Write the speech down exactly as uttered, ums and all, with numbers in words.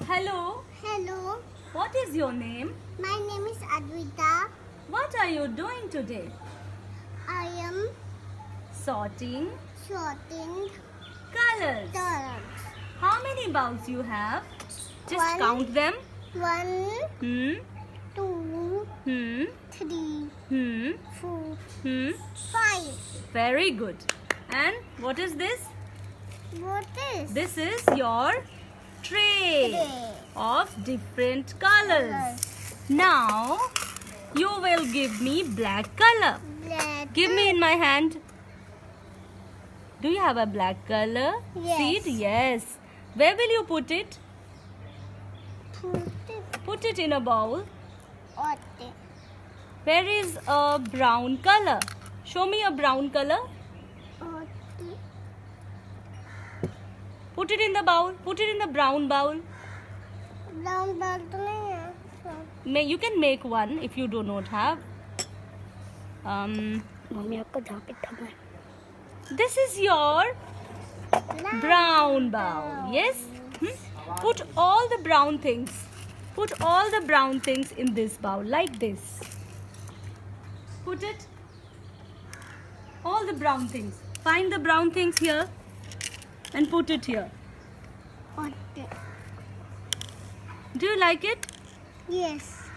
Hello. Hello. What is your name? My name is Advita. What are you doing today? I am Sorting sorting colors. colors. How many bowls you have? Just One. count them. One, Hmm. two, Hmm. three, Hmm. four, Hmm. five. Very good. And what is this? What is This is your tray Tray. of different colors. Colors. Now you will give me black color. Black. Give me in my hand. Do you have a black color Yes. seed? Yes. Where will you put it? Put it Put it in a bowl. on the Where is a brown color? Show me a brown color. on the Put it in the bowl. Put it in the brown bowl. brown ball तो नहीं है. So, May you can make one if you do not have. Um, mummy आपको जहाँ पे ठग है. this is your brown bowl. Yes. Hmm? Put all the brown things. Put all the brown things in this bowl like this. Put it. All the brown things. Find the brown things here and put it here. On the Do you like it? yes.